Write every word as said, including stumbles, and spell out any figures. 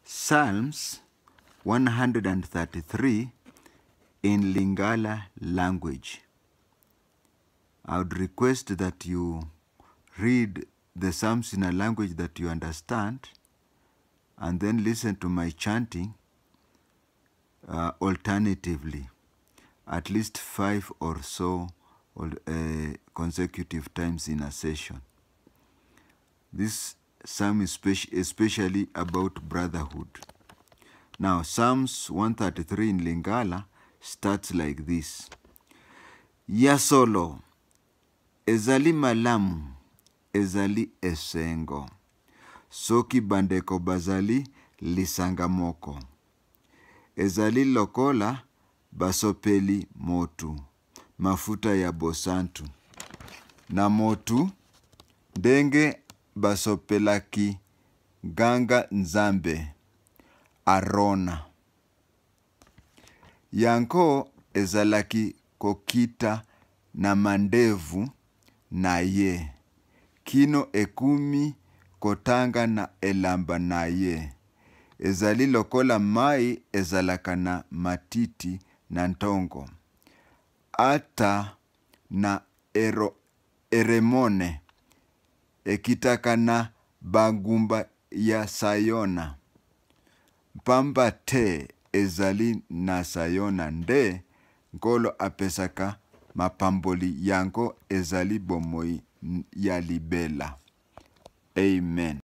Psalms one hundred thirty-three in Lingala language. I would request that you read the Psalms in a language that you understand and then listen to my chanting uh, alternatively, at least five or so uh, consecutive times in a session. This psalm is especially about brotherhood. Now, Psalms one thirty-three in Lingala starts like this. Yasolo, ezali malamu, ezali esengo. Soki bandeko bazali lisangamoko. Ezali lokola basopeli motu, mafuta ya bosantu. Na motu, denge basopelaki ganga nzambe, arona. Yanko ezalaki kokita na mandevu na ye. Kino ekumi kotanga na elamba na ye. Ezali lokola mai ezalaka na matiti na ntongo. Ata na ero, eremone ekitaka na bagumba ya sayona. Pamba te ezali na sayona nde nkolo apesaka mapamboli yango ezali bomoi ya libela. Amen.